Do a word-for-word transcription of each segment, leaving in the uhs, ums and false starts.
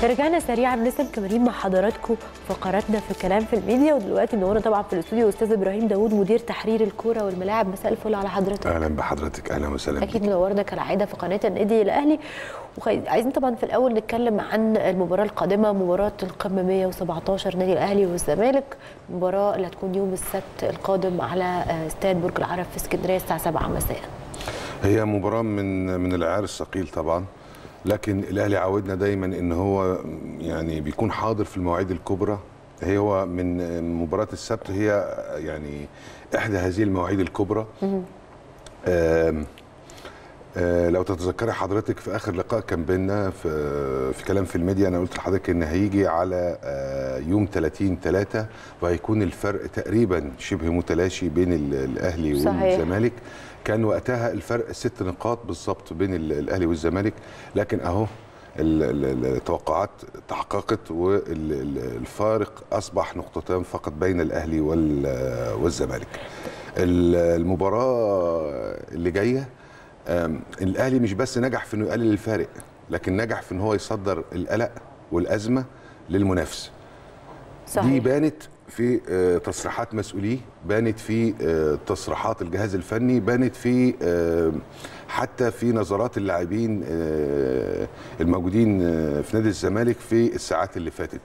رجعنا سريعا لسه مكملين مع حضراتكم فقراتنا في كلام في الميديا، ودلوقتي منورنا طبعا في الاستوديو استاذ ابراهيم داوود مدير تحرير الكوره والملاعب. مساء الفل على حضرتك. اهلا بحضرتك. اهلا وسهلا. اكيد منورنا كالعاده في قناه النادي الاهلي. وعايزين طبعا في الاول نتكلم عن المباراه القادمه، مباراه القمه مية وسبعتاشر نادي الاهلي والزمالك، المباراه اللي هتكون يوم السبت القادم على استاد برج العرب في اسكندريه الساعه سبعة مساء. هي مباراه من من العيار الثقيل طبعا، لكن الاهلي عودنا دايما ان هو يعني بيكون حاضر في المواعيد الكبرى. هي هو من مباراه السبت هي يعني احدى هذه المواعيد الكبرى. آم آه لو تتذكري حضرتك في اخر لقاء كان بيننا في في كلام في الميديا، انا قلت لحضرتك ان هيجي على آه يوم ثلاثين ثلاثة وهيكون الفرق تقريبا شبه متلاشي بين الاهلي والزمالك. كان وقتها الفرق ست نقاط بالظبط بين الاهلي والزمالك، لكن اهو التوقعات تحققت والفارق اصبح نقطتين فقط بين الاهلي والزمالك. المباراه اللي جايه الاهلي مش بس نجح في انه يقلل الفارق، لكن نجح في ان هو يصدر القلق والازمه للمنافس. صحيح. دي بانت في تصريحات مسؤوليه، بانت في تصريحات الجهاز الفني، بانت في حتى في نظرات اللاعبين الموجودين في نادي الزمالك في الساعات اللي فاتت.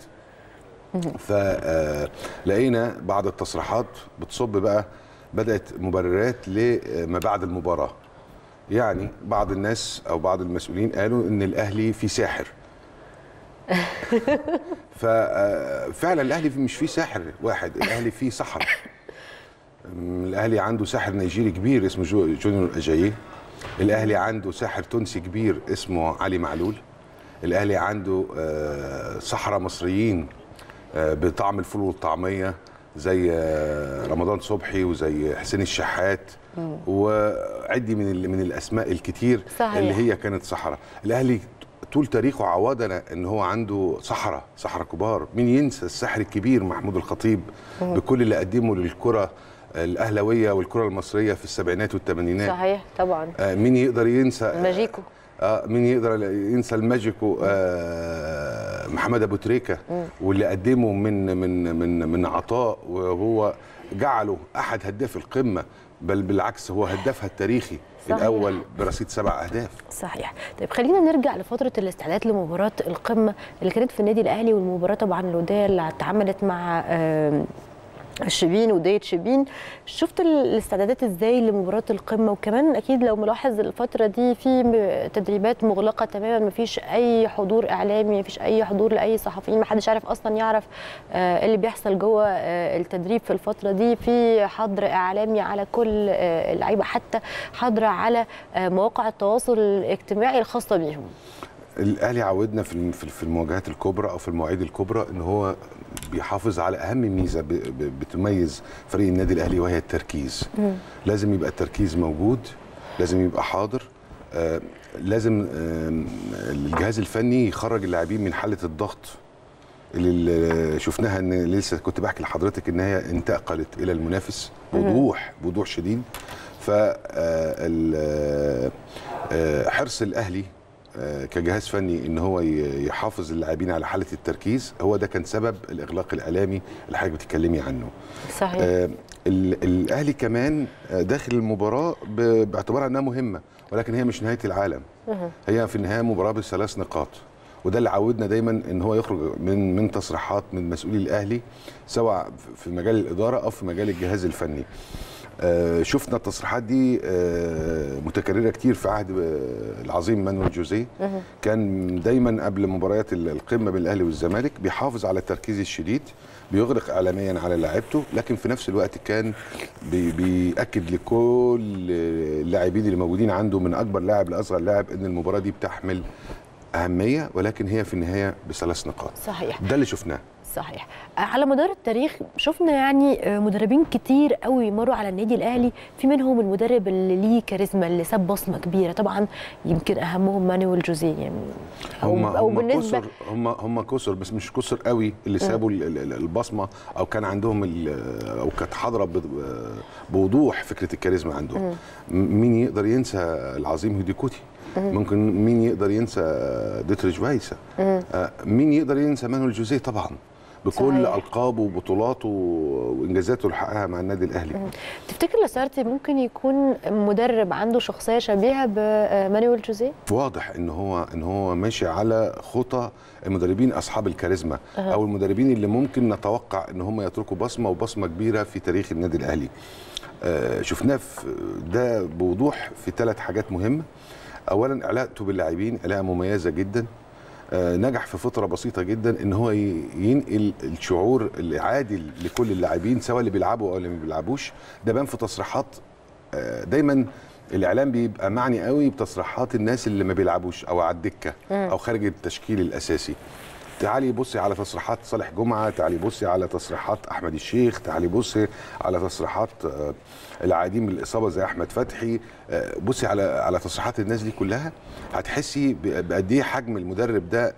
فلقينا بعض التصريحات بتصب بقى، بدات مبررات لما بعد المباراه. يعني بعض الناس او بعض المسؤولين قالوا ان الاهلي في ساحر. ففعلا الاهلي مش فيه ساحر واحد، الاهلي فيه سحرة. الاهلي عنده ساحر نيجيري كبير اسمه جونيور اجاييه، الاهلي عنده ساحر تونسي كبير اسمه علي معلول، الاهلي عنده سحرة مصريين بطعم الفول والطعميه زي رمضان صبحي وزي حسين الشحات وعدي من من الاسماء الكتير. صحيح. اللي هي كانت سحرة. الاهلي طول تاريخه عودنا ان هو عنده سحرة سحرة كبار. مين ينسى الساحر الكبير محمود الخطيب بكل اللي قدمه للكرة الاهلاويه والكرة المصريه في السبعينات والثمانينات. صحيح طبعا. آه مين يقدر ينسى الماجيكو؟ اه مين يقدر ينسى الماجيكو؟ آه محمد ابو تريكه واللي قدمه من من من من عطاء، وهو جعله احد هداف القمه، بل بالعكس هو هدافها التاريخي. صحيح. الأول برصيد سبع أهداف. صحيح. طيب خلينا نرجع لفترة الاستعداد لمباراة القمة اللي كانت في النادي الأهلي، والمباراة طبعا الودية اللي اتعملت مع الشبين ودية شبين. شفت الاستعدادات ازاي لمباراة القمة؟ وكمان اكيد لو ملاحظ الفترة دي في تدريبات مغلقة تماما، مفيش اي حضور اعلامي، مفيش اي حضور لاي صحفيين، محدش عارف اصلا يعرف ايه اللي بيحصل جوه التدريب في الفترة دي. في حظر اعلامي على كل اللعيبة، حتى حظر على مواقع التواصل الاجتماعي الخاصة بيهم. الاهلي عودنا في في المواجهات الكبرى او في المواعيد الكبرى ان هو بيحافظ على اهم ميزه بتميز فريق النادي الاهلي، وهي التركيز. مم. لازم يبقى التركيز موجود، لازم يبقى حاضر، آه لازم آه الجهاز الفني يخرج اللاعبين من حاله الضغط اللي شفناها، ان لسه كنت بحكي لحضرتك ان هي انتقلت الى المنافس بوضوح بوضوح شديد. ف حرص الاهلي كجهاز فني ان هو يحافظ اللاعبين على حاله التركيز، هو ده كان سبب الاغلاق الاعلامي اللي حضرتك بتتكلمي عنه. صحيح. آه الاهلي كمان داخل المباراه باعتبارها انها مهمه، ولكن هي مش نهايه العالم. هي في النهايه مباراه بثلاث نقاط، وده اللي عودنا دايما ان هو يخرج من من تصريحات من مسؤولي الاهلي، سواء في مجال الاداره او في مجال الجهاز الفني. آه شفنا التصريحات دي آه متكرره كتير في عهد آه العظيم مانويل جوزيه. كان دايما قبل مباريات القمه بين الاهلي والزمالك بيحافظ على التركيز الشديد، بيغرق اعلاميا على لاعيبته، لكن في نفس الوقت كان بي بياكد لكل اللاعبين اللي موجودين عنده من اكبر لاعب لاصغر لاعب ان المباراه دي بتحمل اهميه، ولكن هي في النهايه بثلاث نقاط. صحيح. ده اللي شفناه. صحيح. على مدار التاريخ شفنا يعني مدربين كتير قوي مروا على النادي الاهلي، في منهم المدرب اللي ليه كاريزما، اللي ساب بصمه كبيره، طبعا يمكن اهمهم مانويل جوزيه. يعني هم او هم بالنسبه كسر هم هم كسر بس مش كسر قوي اللي سابوا البصمه، او كان عندهم او كانت حاضره بوضوح فكره الكاريزما عندهم. مين يقدر ينسى العظيم هيدي كوتي ممكن مين يقدر ينسى ديتريش فايسا؟ مين يقدر ينسى مانويل جوزيه طبعا بكل صحيح. القابه وبطولاته وانجازاته اللي حققها مع النادي الاهلي. تفتكر لاسارتي ممكن يكون مدرب عنده شخصيه شبيهه بمانويل جوزيه؟ واضح ان هو ان هو ماشي على خطى المدربين اصحاب الكاريزما أه. او المدربين اللي ممكن نتوقع ان هم يتركوا بصمه وبصمه كبيره في تاريخ النادي الاهلي. آه شفناه ده بوضوح في ثلاث حاجات مهمه. اولا علاقته باللاعبين علاقه مميزه جدا. آه نجح في فتره بسيطه جدا ان هو ينقل الشعور العادي لكل اللاعبين سواء اللي بيلعبوا او اللي ما بيلعبوش. ده بان في تصريحات. آه دايما الاعلام بيبقى معني قوي بتصريحات الناس اللي ما بيلعبوش او على الدكه او خارج التشكيل الاساسي. تعالي بصي على تصريحات صالح جمعه، تعالي بصي على تصريحات احمد الشيخ، تعالي بصي على تصريحات العادين بالاصابه زي احمد فتحي، بصي على على تصريحات الناس دي كلها هتحسي بقد ايه حجم المدرب ده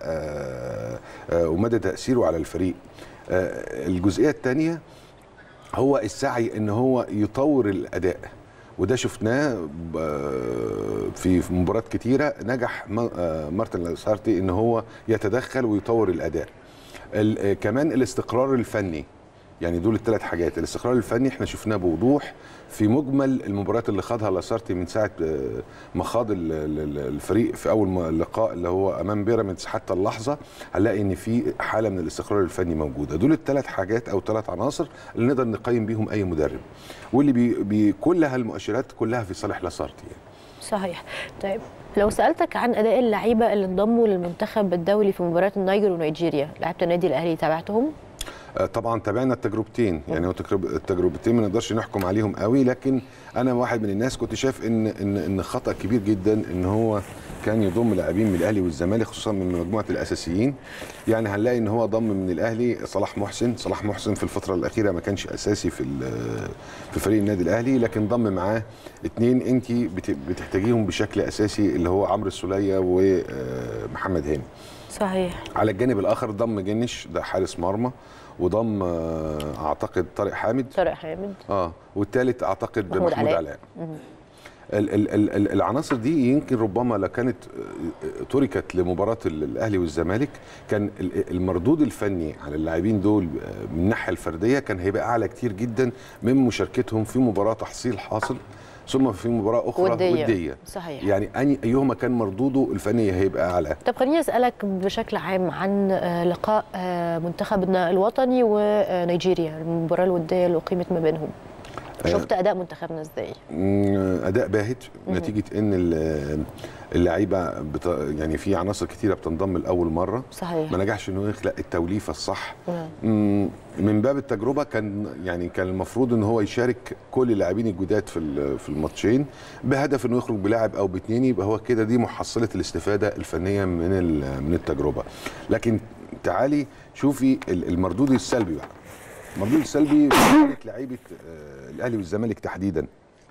ومدى تاثيره على الفريق. الجزئيه الثانيه هو السعي ان هو يطور الاداء، وده شفناه في مباريات كتيره نجح مارتن لاسارتي ان هو يتدخل ويطور الاداء. كمان الاستقرار الفني، يعني دول الثلاث حاجات. الاستقرار الفني احنا شفناه بوضوح في مجمل المباريات اللي خاضها لاسارتي من ساعه ما خاض الفريق في اول لقاء اللي هو امام بيراميدز حتى اللحظه. هنلاقي ان في حاله من الاستقرار الفني موجوده. دول الثلاث حاجات او ثلاث عناصر اللي نقدر نقيم بيهم اي مدرب، واللي بي بي كل هالمؤشرات كلها في صالح لاسارتي يعني. صحيح. طيب لو سالتك عن اداء اللعيبه اللي انضموا للمنتخب الدولي في مباراه النيجر ونيجيريا، لعيبه النادي الاهلي تابعتهم؟ طبعا تابعنا التجربتين، يعني هو التجربتين ما نقدرش نحكم عليهم قوي، لكن انا واحد من الناس كنت شايف ان ان ان خطا كبير جدا ان هو كان يضم لاعبين من الاهلي والزمالك خصوصا من مجموعه الاساسيين. يعني هنلاقي ان هو ضم من الاهلي صلاح محسن، صلاح محسن في الفتره الاخيره ما كانش اساسي في في فريق النادي الاهلي، لكن ضم معاه اثنين انت بتحتاجيهم بشكل اساسي اللي هو عمرو السوليه ومحمد هاني. صحيح. على الجانب الاخر ضم جنش ده حارس مرمى، وضم اعتقد طارق حامد طارق حامد اه والثالث اعتقد محمود, محمود علاء. ال ال ال العناصر دي يمكن ربما لو كانت تركت لمباراه الاهلي والزمالك كان المردود الفني على اللاعبين دول من الناحيه الفرديه كان هيبقى اعلى كتير جدا من مشاركتهم في مباراه تحصيل حاصل ثم في مباراه اخرى وديه, ودية. صحيح. يعني أي ايهما كان مردوده الفني هيبقى اعلى. طب خليني اسالك بشكل عام عن لقاء منتخبنا الوطني ونيجيريا، المباراه الوديه اللي اقيمت ما بينهم. شفت اداء منتخبنا ازاي؟ اداء باهت نتيجه ان اللعيبه بت... يعني في عناصر كثيره بتنضم لاول مره. صحيح. ما نجحش انه يخلق التوليفه الصح. مم. من باب التجربه كان يعني كان المفروض ان هو يشارك كل اللاعبين الجداد في في الماتشين بهدف انه يخرج بلاعب او باثنين، يبقى هو كده دي محصله الاستفاده الفنيه من من التجربه. لكن تعالي شوفي المردود السلبي بقى. المردود السلبي في لعيبه الاهلي والزمالك تحديدا.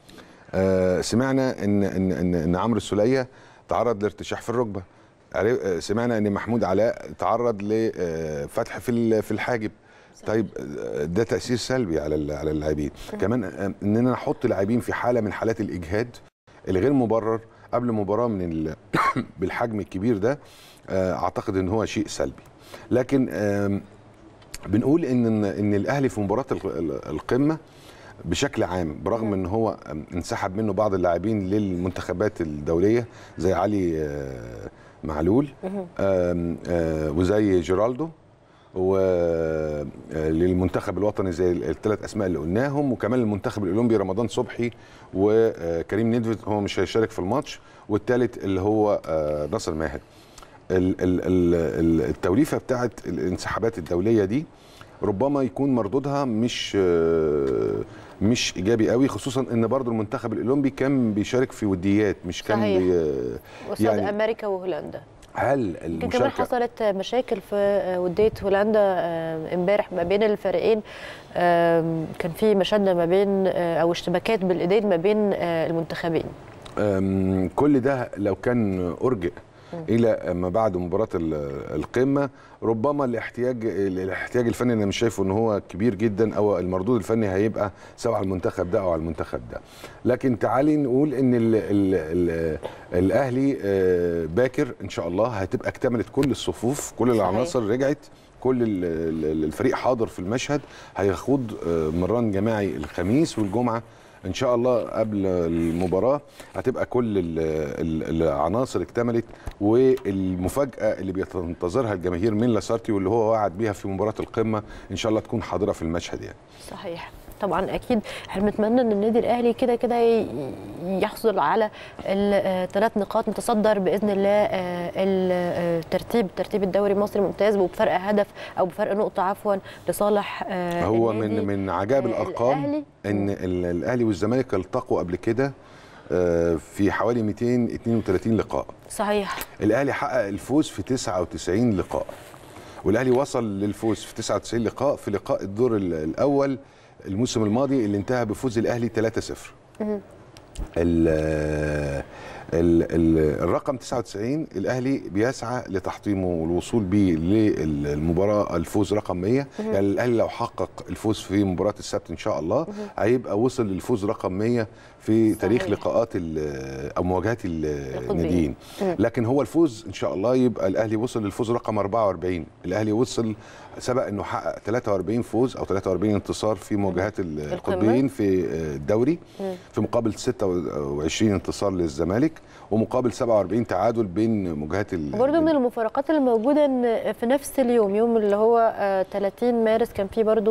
آه سمعنا ان ان ان, إن عمرو السوليه تعرض لارتشاح في الركبه. سمعنا ان محمود علاء تعرض لفتح في في الحاجب. طيب ده تاثير سلبي على على اللاعبين. كمان اننا نحط لاعبين في حاله من حالات الاجهاد الغير مبرر قبل مباراه من بالحجم الكبير ده، اعتقد ان هو شيء سلبي. لكن بنقول ان ان الاهلي في مباراه القمه بشكل عام برغم ان هو انسحب منه بعض اللاعبين للمنتخبات الدوليه زي علي معلول وزي جيرالدو، وللمنتخب الوطني زي الثلاث اسماء اللي قلناهم، وكمان المنتخب الاولمبي رمضان صبحي وكريم نيدفيد هو مش هيشارك في الماتش، والثالث اللي هو ناصر ماهر. التوليفه بتاعت الانسحابات الدوليه دي ربما يكون مردودها مش مش ايجابي قوي، خصوصا ان برضو المنتخب الاولمبي كان بيشارك في وديات مش كان صحيح. بي قصاد يعني امريكا وهولندا. هل المشاركه كمان حصلت مشاكل في وديه هولندا امبارح ما بين الفريقين، كان في مشاده ما بين او اشتباكات بالايدين ما بين المنتخبين. كل ده لو كان ارجئ الى ما بعد مباراه القمه. ربما الاحتياج الاحتياج الفني انا مش شايفه ان هو كبير جدا، او المردود الفني هيبقى سواء على المنتخب ده او على المنتخب ده. لكن تعالي نقول ان ال ال ال الاهلي باكر ان شاء الله هتبقى اكتملت كل الصفوف، كل العناصر رجعت، كل الفريق حاضر في المشهد. هيخوض مران جماعي الخميس والجمعه ان شاء الله قبل المباراه. هتبقى كل العناصر اكتملت، والمفاجاه اللي بينتظرها الجماهير من لاسارتي واللي هو وعد بيها في مباراه القمه ان شاء الله تكون حاضره في المشهد يعني. صحيح طبعا اكيد احنا بنتمنى ان النادي الاهلي كده كده يحصل على الثلاث نقاط، متصدر باذن الله الترتيب ترتيب الدوري المصري ممتاز، وبفرق هدف او بفرق نقطه عفوا لصالح هو من من عجائب الارقام الأهلي. ان الاهلي والزمالك التقوا قبل كده في حوالي مئتين واثنين وثلاثين لقاء. صحيح. الاهلي حقق الفوز في تسعة وتسعين لقاء، والاهلي وصل للفوز في تسعة وتسعين لقاء في لقاء الدور الاول الموسم الماضي اللي انتهى بفوز الاهلي ثلاثة صفر. ال ال ال الرقم تسعة وتسعين الاهلي بيسعى لتحطيمه والوصول به للمباراه الفوز رقم مئة. يعني الاهلي لو حقق الفوز في مباراه السبت ان شاء الله هيبقى وصل للفوز رقم مئة في صحيح. تاريخ لقاءات او مواجهات الناديين. لكن هو الفوز ان شاء الله يبقى الاهلي وصل للفوز رقم أربعة وأربعين. الاهلي وصل سبق انه حقق ثلاثة وأربعين فوز او ثلاثة وأربعين انتصار في مواجهات القطبيين في الدوري، في مقابل ستة وعشرين انتصار للزمالك ومقابل سبعة وأربعين تعادل بين مواجهات. برضه من المفارقات اللي موجوده ان في نفس اليوم يوم اللي هو ثلاثين مارس كان في برضه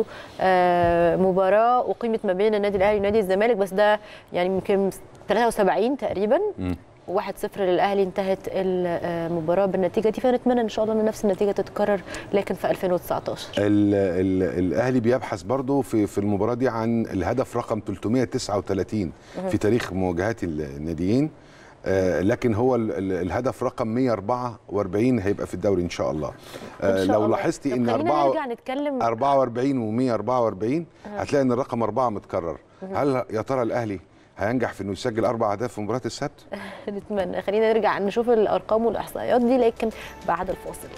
مباراه اقيمت ما بين النادي الاهلي ونادي الزمالك، بس ده يعني يمكن ثلاثة وسبعين تقريبا م. واحد صفر للاهلي انتهت المباراه بالنتيجه دي، فنتمنى ان شاء الله ان نفس النتيجه تتكرر لكن في ألفين وتسعتاشر. ال ال الاهلي بيبحث برضه في في المباراه دي عن الهدف رقم ثلاثمئة وتسعة وثلاثين في تاريخ مواجهات الناديين، آه لكن هو ال ال الهدف رقم مئة وأربعة وأربعين هيبقى في الدوري ان شاء الله. آه لو لاحظتي ان أربعة وأربعين ومئة وأربعة وأربعين هتلاقي ان الرقم أربعة متكرر. هل يا ترى الاهلي هينجح في انه يسجل اربع اهداف في مباراه السبت؟ نتمنى. خلينا نرجع نشوف الارقام والاحصائيات دي لكن بعد الفاصل.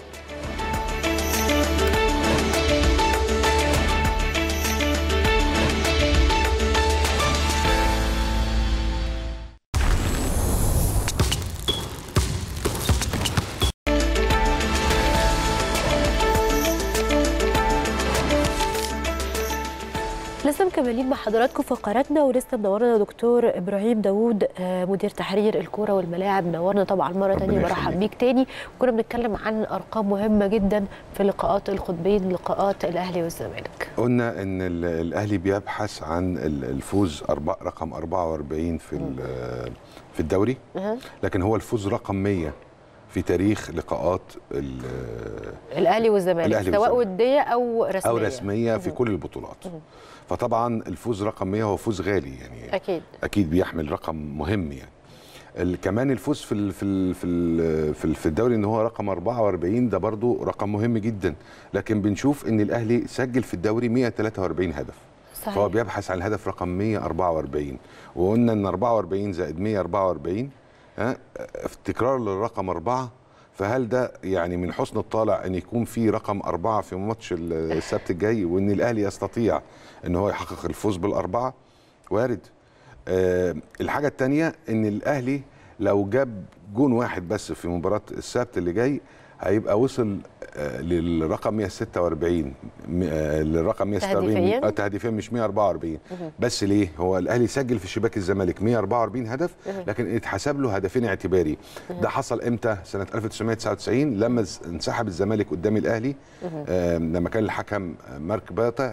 لسه مكملين مع حضراتكم فقراتنا، ولسه منورنا دكتور ابراهيم داوود مدير تحرير الكوره والملاعب. منورنا طبعا مره ثانيه، برحب بيك تاني. وكنا بنتكلم عن ارقام مهمه جدا في لقاءات القطبين، لقاءات الاهلي والزمالك. قلنا ان الاهلي بيبحث عن الفوز رقم أربعة وأربعين في في الدوري، لكن هو الفوز رقم مئة في تاريخ لقاءات الاهلي والزمالك سواء وديه او رسميه او رسميه في كل البطولات. فطبعا الفوز رقم مئة هو فوز غالي يعني، اكيد اكيد بيحمل رقم مهم يعني. كمان الفوز في ال في ال في ال في الدوري ان هو رقم أربعة وأربعين ده برضو رقم مهم جدا، لكن بنشوف ان الاهلي سجل في الدوري مئة وثلاثة وأربعين هدف. صحيح. فهو بيبحث عن الهدف رقم مئة وأربعة وأربعين، وقلنا ان أربعة وأربعين زائد مئة وأربعة وأربعين ها تكرار للرقم أربعة. فهل ده يعني من حسن الطالع ان يكون في رقم أربعة في ماتش السبت الجاي، وان الاهلي يستطيع ان هو يحقق الفوز بالأربعة؟ وارد. أه الحاجة الثانية ان الاهلي لو جاب جون واحد بس في مباراة السبت اللي جاي هيبقى وصل آه للرقم مئة وستة وأربعين، آه للرقم مئة وستة وأربعين آه تهديفيا مش مئة وأربعة وأربعين. بس ليه؟ هو الاهلي سجل في شباك الزمالك مئة وأربعة وأربعين هدف، لكن اتحسب له هدفين اعتباري. ده حصل امتى؟ سنه ألف وتسعمئة وتسعة وتسعين لما انسحب الزمالك قدام الاهلي، آه لما كان الحكم مارك باتا،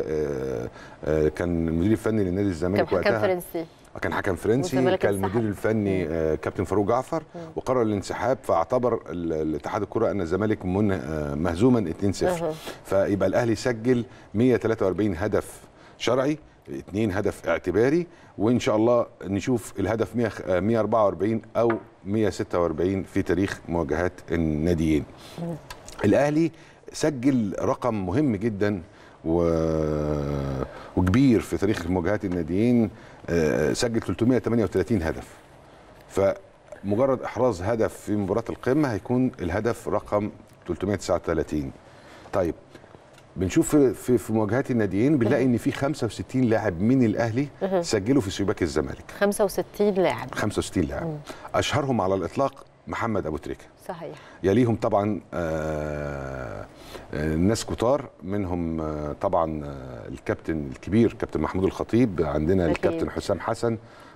وكان المدير الفني لنادي الزمالك وقتها كان فرنسي كان حكم فرنسي، كان المدير الفني آه كابتن فاروق جعفر، وقرر الانسحاب، فاعتبر الاتحاد الكره ان الزمالك مهزوما اثنين صفر. فيبقى الاهلي سجل مئة وثلاثة وأربعين هدف شرعي، اثنين هدف اعتباري، وان شاء الله نشوف الهدف مئة وأربعة وأربعين او مئة وستة وأربعين في تاريخ مواجهات الناديين. الاهلي سجل رقم مهم جدا و... وكبير في تاريخ مواجهات الناديين، سجل ثلاثمئة وثمانية وثلاثين هدف. ف مجرد احراز هدف في مباراه القمه هيكون الهدف رقم ثلاثمائة وتسعة وثلاثين. طيب بنشوف في في مواجهات الناديين بنلاقي ان في خمسة وستين لاعب من الاهلي سجلوا في شباك الزمالك. خمسة وستين لاعب. خمسة وستين لاعب. اشهرهم على الاطلاق محمد ابو تريكه. صحيح. يليهم طبعا آه ناس كتار منهم آه طبعا آه الكابتن الكبير كابتن محمود الخطيب، عندنا أكيد. الكابتن حسام حسن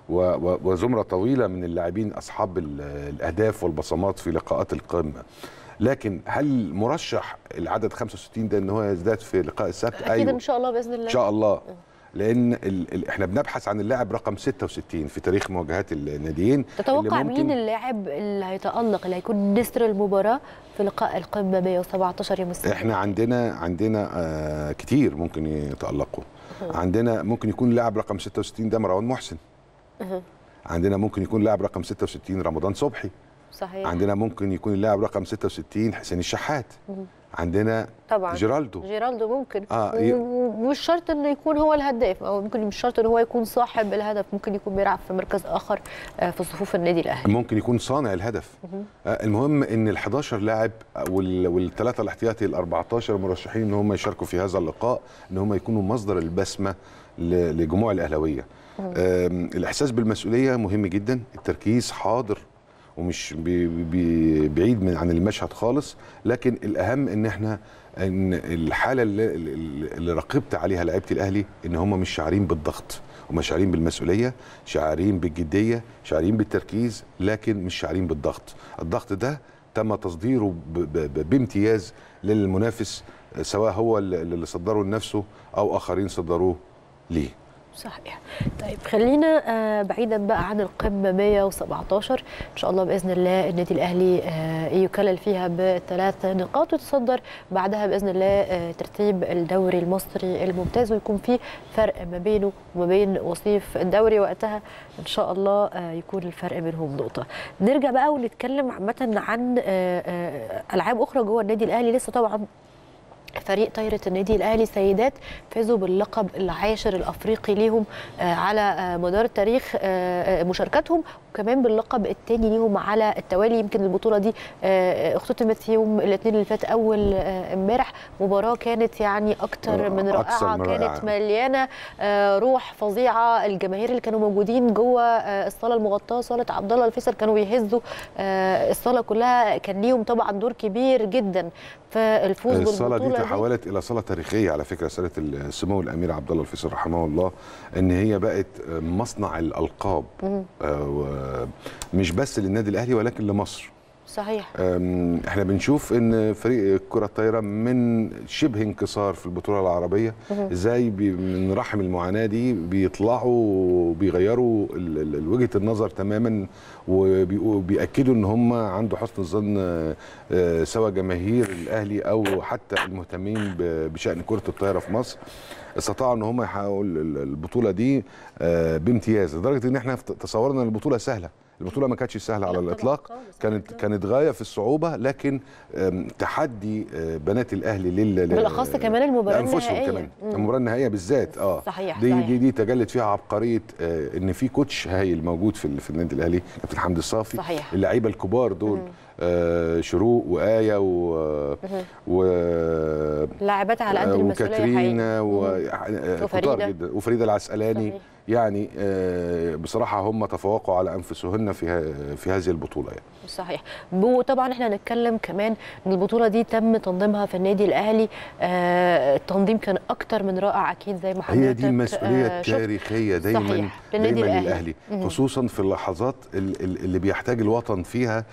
وزمره طويله من اللاعبين اصحاب الاهداف والبصمات في لقاءات القمه. لكن هل مرشح العدد خمسة وستين ده ان هو يزداد في لقاء السبت؟ اكيد أيوه. ان شاء الله باذن الله. ان شاء الله. لان ال ال احنا بنبحث عن اللاعب رقم ستة وستين في تاريخ مواجهات الناديين. تتوقع مين اللاعب اللي هيتالق اللي هيكون نسر المباراه في لقاء القمه مئة وسبعتاشر يوم السبت؟ احنا عندنا عندنا آه كتير ممكن يتالقوا. عندنا ممكن يكون لاعب رقم ستة وستين ده مروان محسن. أه. عندنا ممكن يكون لاعب رقم ستة وستين رمضان صبحي. صحيح. عندنا ممكن يكون اللاعب رقم ستة وستين حسين الشحات. مه. عندنا طبعا جيرالدو. جيرالدو ممكن آه ومش شرط انه يكون هو الهداف، او ممكن مش شرط انه هو يكون صاحب الهدف، ممكن يكون بيلعب في مركز اخر في صفوف النادي الاهلي، ممكن يكون صانع الهدف. آه المهم ان ال حداشر لاعب والثلاثه الاحتياطي ال أربعتاشر مرشحين ان هم يشاركوا في هذا اللقاء، ان هم يكونوا مصدر البسمه لجموع الاهلاويه. الاحساس بالمسؤوليه مهم جدا، التركيز حاضر ومش بي بي بعيد من عن المشهد خالص، لكن الاهم ان احنا ان الحاله اللي, اللي رقبت عليها لعيبه الاهلي ان هم مش شاعرين بالضغط، هم شاعرين بالمسؤوليه، شاعرين بالجديه، شاعرين بالتركيز، لكن مش شاعرين بالضغط. الضغط ده تم تصديره بامتياز للمنافس، سواء هو اللي صدره لنفسه او اخرين صدروه ليه. صحيح. طيب خلينا آه بعيدا بقى عن القمه مئة وسبعتاشر، ان شاء الله باذن الله النادي الاهلي آه يكلل فيها بثلاث نقاط ويتصدر بعدها باذن الله آه ترتيب الدوري المصري الممتاز، ويكون في فرق ما بينه وما بين وصيف الدوري، وقتها ان شاء الله آه يكون الفرق بينهم نقطه. نرجع بقى ونتكلم عامه عن آه آه العاب اخرى جوه النادي الاهلي. لسه طبعا فريق طايرة النادي الأهلي سيدات فازوا باللقب العاشر الأفريقي ليهم على مدار تاريخ مشاركتهم، وكمان باللقب الثاني ليهم على التوالي. يمكن البطولة دي اختتمت يوم الاثنين اللي فات أول امبارح، مباراة كانت يعني أكتر من رائعة، كانت مليانة روح فظيعة. الجماهير اللي كانوا موجودين جوه الصالة المغطاة صالة عبد الله الفيصل كانوا بيهزوا الصالة كلها، كان ليهم طبعا دور كبير جدا في الفوز بالبطولة. تحولت الى صاله تاريخيه على فكره، صاله السمو الامير عبد الله الفيصل رحمه الله، ان هي بقت مصنع الالقاب آه مش بس للنادي الاهلي ولكن لمصر. صحيح. احنا بنشوف ان فريق الكره الطايره من شبه انكسار في البطوله العربيه ازاي من رحم المعاناه دي بيطلعوا بيغيروا وجهه النظر تماما، وبيأكدوا ان هم عنده حسن الظن سواء جماهير الاهلي او حتى المهتمين بشأن كره الطايره في مصر. استطاعوا ان هم يحققوا البطوله دي بامتياز، لدرجه ان احنا تصورنا ان البطوله سهله. البطوله ما كانتش سهله على الاطلاق، كانت كانت غايه في الصعوبه، لكن تحدي بنات الاهلي لل بالاخص كمان المباراه النهائيه، كمان المباراه النهائيه بالذات اه صحيح دي صحيح. دي دي تجلت فيها عبقريه ان في كوتش هايل موجود في في النادي الاهلي، كابتن حمدي الصافي. صحيح. اللعيبه الكبار دول آه شروق وآية و و لاعبات على قد المسؤوليه وكاترينا وفريده جدا وفريده العسقلاني. صحيح. يعني آه بصراحه هم تفوقوا على انفسهن في في هذه البطوله يعني. صحيح. وطبعا احنا هنتكلم كمان ان البطوله دي تم تنظيمها في النادي الاهلي، آه التنظيم كان اكتر من رائع اكيد زي ما حضرتك هي دي المسؤوليه آه التاريخيه دايما صحيح. دايما للأهلي, للاهلي، خصوصا في اللحظات اللي بيحتاج الوطن فيها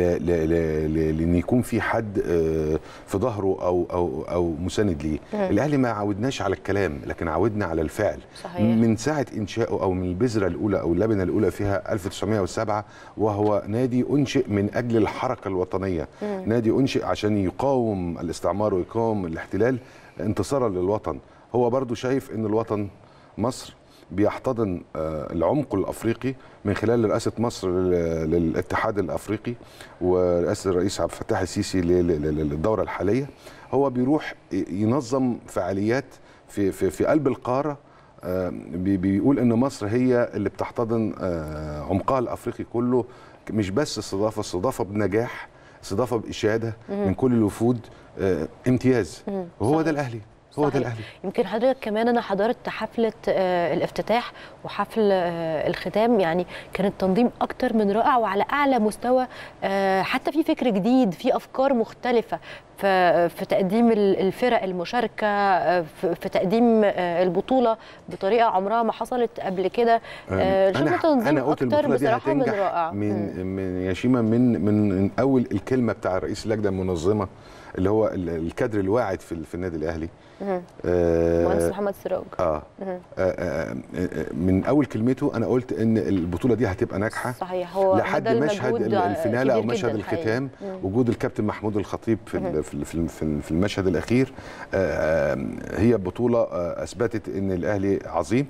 لان يكون في حد في ظهره او او او مساند ليه. الاهلي ما عودناش على الكلام لكن عودنا على الفعل. صحيح. من ساعه انشائه او من البذره الاولى او اللبنه الاولى فيها ألف وتسعمائة وسبعة، وهو نادي انشئ من اجل الحركه الوطنيه. مم. نادي انشئ عشان يقاوم الاستعمار ويقاوم الاحتلال انتصارا للوطن. هو برضو شايف ان الوطن مصر بيحتضن العمق الافريقي من خلال رئاسه مصر للاتحاد الافريقي ورئاسه الرئيس عبد الفتاح السيسي للدوره الحاليه. هو بيروح ينظم فعاليات في في في قلب القاره، بيقول ان مصر هي اللي بتحتضن عمقها الافريقي كله مش بس استضافه، استضافه بنجاح، استضافه باشاده من كل الوفود، آه امتياز. وهو ده الاهلي، هو ده الاهلي. يمكن حضرتك كمان انا حضرت حفله آه الافتتاح وحفل آه الختام، يعني كان التنظيم اكتر من رائع وعلى اعلى مستوى. آه حتى في فكر جديد، في افكار مختلفه في في تقديم الفرق المشاركه، آه في, في تقديم آه البطوله بطريقه عمرها ما حصلت قبل كده. آه شفنا تنظيم أنا قلت اكتر بصراحه من رائع. من من يا شيماء من من اول الكلمه بتاع رئيس اللجنه المنظمه اللي هو الكادر الواعد في في النادي الاهلي، مهندس محمد سراج. آه. آه, آه من اول كلمته انا قلت ان البطوله دي هتبقى ناجحه. صحيح. هو لحد مشهد الفينالة او مشهد الختام، وجود الكابتن محمود الخطيب في في في المشهد الاخير. آه هي بطوله آه اثبتت ان الاهلي عظيم،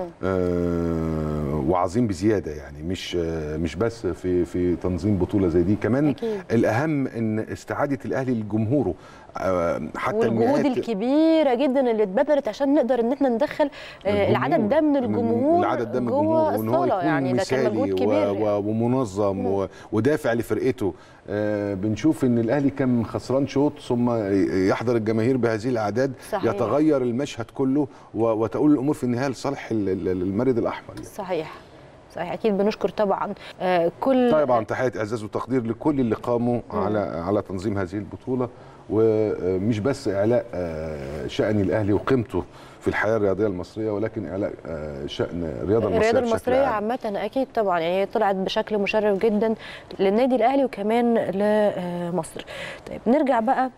آه وعظيم بزياده، يعني مش آه مش بس في في تنظيم بطوله زي دي، كمان أكيد. الاهم ان استعاده الاهلي لجمهوره، حتى والجهود الكبيره جدا اللي اتبذلت عشان نقدر ان احنا ندخل العدد ده من الجمهور العدد ده من الجمهور وان هو يكون يعني ده كان مجهود كبير و... ومنظم و... ودافع لفرقته. آه بنشوف ان الاهلي كان خسران شوط ثم يحضر الجماهير بهذه الاعداد. صحيح. يتغير المشهد كله و... وتقول الامور في النهايه لصالح المارد الاحمر يعني. صحيح صحيح. اكيد بنشكر طبعا آه كل طبعا تحيه اعزاز وتقدير لكل اللي قاموا م. على على تنظيم هذه البطوله، ومش بس اعلاء شأن الاهلي وقيمته في الحياه الرياضيه المصريه، ولكن اعلاء شأن الرياضه المصريه الرياضه المصريه عامه. اكيد طبعا يعني هي طلعت بشكل مشرف جدا للنادي الاهلي وكمان لمصر. طيب نرجع بقى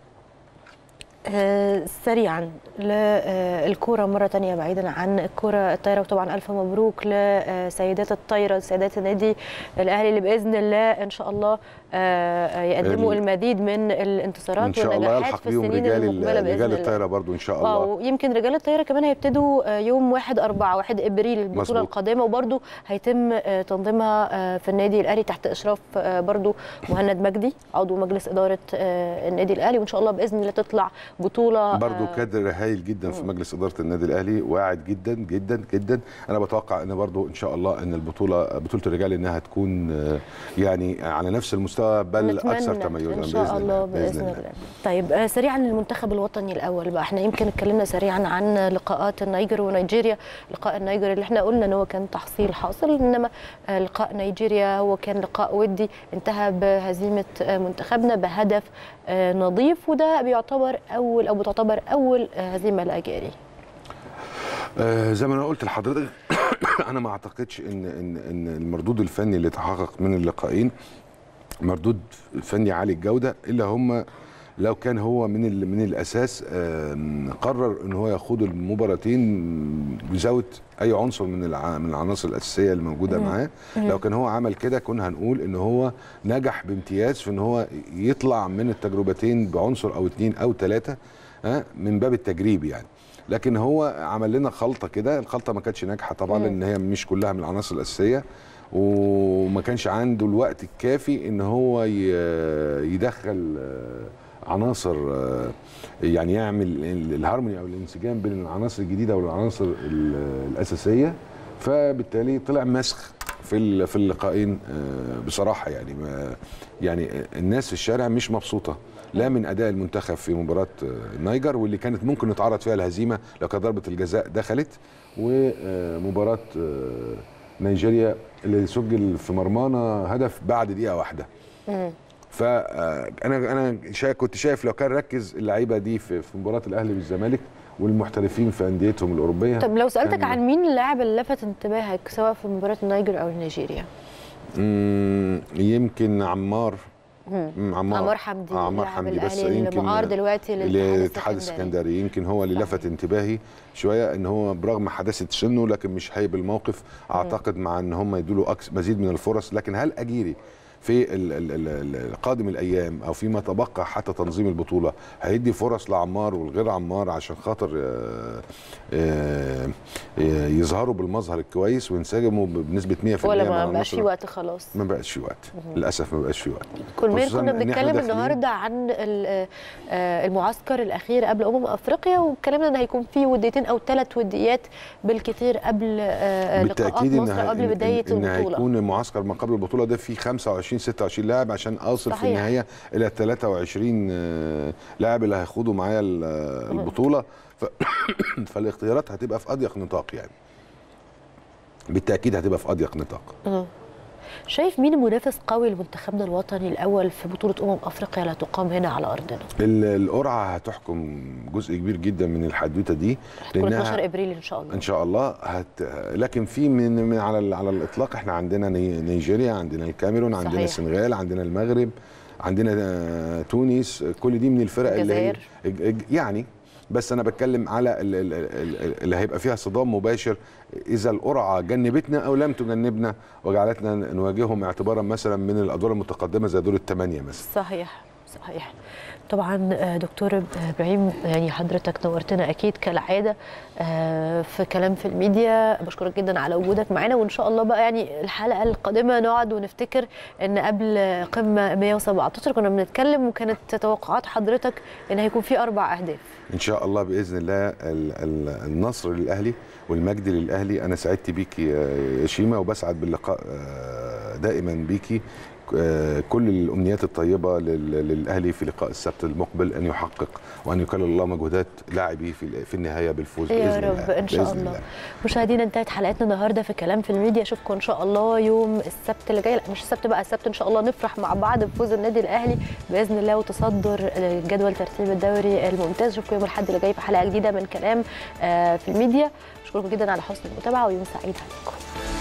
آه سريعا للكوره مره ثانيه بعيدا عن الكوره الطايره، وطبعا الف مبروك لسيدات الطايره، سيدات النادي الاهلي اللي باذن الله ان شاء الله آه يقدموا المزيد من الانتصارات والنجاحات في السنين المقبله باذن الله. رجال الطايره برضو ان شاء الله. اه ويمكن رجال الطايره كمان هيبتدوا يوم واحد أربعة واحد ابريل البطوله مزبوط. القادمه، وبرضو هيتم تنظيمها في النادي الاهلي تحت اشراف برضو مهند مجدي عضو مجلس اداره النادي الاهلي، وان شاء الله باذن الله تطلع بطوله برضو كادر هايل جدا في مجلس اداره النادي الاهلي، واعد جدا جدا جدا. انا بتوقع ان برضو ان شاء الله ان البطوله بطوله الرجال انها تكون يعني على نفس المستوى بل اكثر تميزا ان شاء الله باذن الله. طيب سريعا المنتخب الوطني الاول بقى، احنا يمكن اتكلمنا سريعا عن لقاءات النيجر ونيجيريا. لقاء النيجر اللي احنا قلنا ان هو كان تحصيل حاصل، انما لقاء نيجيريا هو كان لقاء ودي انتهى بهزيمه منتخبنا بهدف نظيف، وده بيعتبر اول او بتعتبر اول هزيمه لاجاري. آه زي ما انا قلت لحضرتك انا ما اعتقدش ان ان ان المردود الفني اللي تحقق من اللقاءين مردود فني عالي الجوده، الا هم لو كان هو من من الاساس قرر ان هو يخوض المباراتين بزاويه اي عنصر من من العناصر الاساسيه اللي موجوده معاه. لو كان هو عمل كده كنا هنقول ان هو نجح بامتياز في ان هو يطلع من التجربتين بعنصر او اثنين او ثلاثه من باب التجريب يعني. لكن هو عمل لنا خلطه كده، الخلطه ما كانتش ناجحه طبعا لان هي مش كلها من العناصر الاساسيه، وما كانش عنده الوقت الكافي ان هو يدخل عناصر يعني يعمل الهارموني او الانسجام بين العناصر الجديده والعناصر الاساسيه، فبالتالي طلع مسخ في في اللقاءين بصراحه. يعني يعني الناس في الشارع مش مبسوطه لا من اداء المنتخب في مباراه النيجر واللي كانت ممكن نتعرض فيها الهزيمه لو كانت ضربه الجزاء دخلت، ومباراه نيجيريا اللي سجل في مرمانا هدف بعد دقيقه واحده. فانا انا شا كنت شايف لو كان ركز اللعيبه دي في في مباراه الاهلي والزمالك والمحترفين في انديتهم الاوروبيه. طب لو سالتك عن مين اللاعب اللي لفت انتباهك سواء في مباراه النيجر او نيجيريا؟ يمكن عمار عمار عمار حمدي عمار حمدي بس يمكن معار دلوقتي للاتحاد السكندري. يمكن هو اللي لفت انتباهي شويه ان هو برغم حداثه سنه لكن مش هايب الموقف. اعتقد مع ان هم يدوا له مزيد من الفرص، لكن هل اجيري في قادم الايام او فيما تبقى حتى تنظيم البطوله هيدي فرص لعمار والغير عمار عشان خاطر يظهروا بالمظهر الكويس وينسجموا بنسبه مية في المية؟ ولا ما بقاش في وقت خلاص؟ ما بقاش في وقت للاسف، ما بقاش في وقت. كل كنا بنتكلم النهارده عن المعسكر الاخير قبل امم افريقيا، واتكلمنا ان هيكون في وديتين او ثلاث وديات بالكثير قبل لقاءات مصر قبل بدايه إن البطوله. هيكون المعسكر ما قبل البطوله ده فيه خمسة وعشرين وعشرين ستة وعشرين لاعب عشان اوصل صحيح. في النهايه الى ثلاثة وعشرين لاعب اللي هيخوضوا معايا البطوله. ف... فالاختيارات هتبقى في اضيق نطاق، يعني بالتاكيد هتبقى في اضيق نطاق. أه. شايف مين منافس قوي لمنتخبنا الوطني الاول في بطوله امم افريقيا اللي هتقام هنا على ارضنا؟ القرعه هتحكم جزء كبير جدا من الحدوته دي، هتكون اتناشر ابريل ان شاء الله. ان شاء الله هت... لكن في من, من على على الاطلاق احنا عندنا نيجيريا، عندنا الكاميرون، عندنا صحيح. السنغال، عندنا المغرب، عندنا تونس، كل دي من الفرق اللي هي يعني، بس انا بتكلم على اللي هيبقى فيها صدام مباشر اذا القرعه جنبتنا او لم تجنبنا وجعلتنا نواجههم اعتبارا مثلا من الادوار المتقدمه زي دور الثمانيه مثلا. صحيح صحيح. طبعا دكتور ابراهيم يعني حضرتك نورتنا اكيد كالعاده في كلام في الميديا، بشكرك جدا على وجودك معانا، وان شاء الله بقى يعني الحلقه القادمه نقعد ونفتكر ان قبل قمه مية وسبعتاشر كنا بنتكلم وكانت توقعات حضرتك ان هيكون في اربع اهداف. ان شاء الله باذن الله النصر للاهلي والمجد للاهلي. انا سعدت بيكي يا شيماء وبسعد باللقاء دائما بيكي. كل الامنيات الطيبه للاهلي في لقاء السبت المقبل، ان يحقق وان يكلل الله مجهودات لاعبيه في في النهايه بالفوز باذن يا رب الله. ان شاء الله, الله. مشاهدينا انتهت حلقتنا النهارده في كلام في الميديا، اشوفكم ان شاء الله يوم السبت اللي جاي، لا مش السبت بقى، السبت ان شاء الله نفرح مع بعض بفوز النادي الاهلي باذن الله وتصدر جدول ترتيب الدوري الممتاز. اشوفكم يوم الاحد اللي جاي في حلقه جديده من كلام في الميديا. اشكركم جدا على حسن المتابعه ويوم سعيد عليكم.